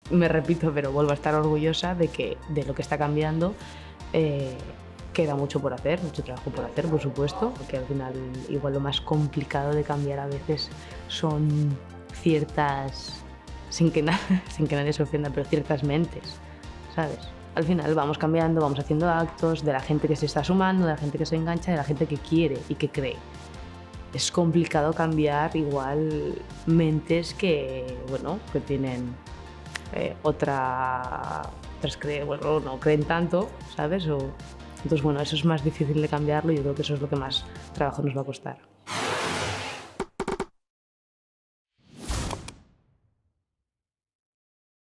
me repito, pero vuelvo a estar orgullosa de lo que está cambiando. Queda mucho por hacer, mucho trabajo por hacer, por supuesto, porque al final igual lo más complicado de cambiar a veces son ciertas, sin que nadie se ofenda, pero ciertas mentes, ¿sabes? Al final vamos cambiando, vamos haciendo actos de la gente que se está sumando, de la gente que se engancha, de la gente que quiere y que cree. Es complicado cambiar igual mentes que, bueno, que tienen bueno, no creen tanto, ¿sabes? Entonces, bueno, eso es más difícil de cambiarlo y yo creo que eso es lo que más trabajo nos va a costar.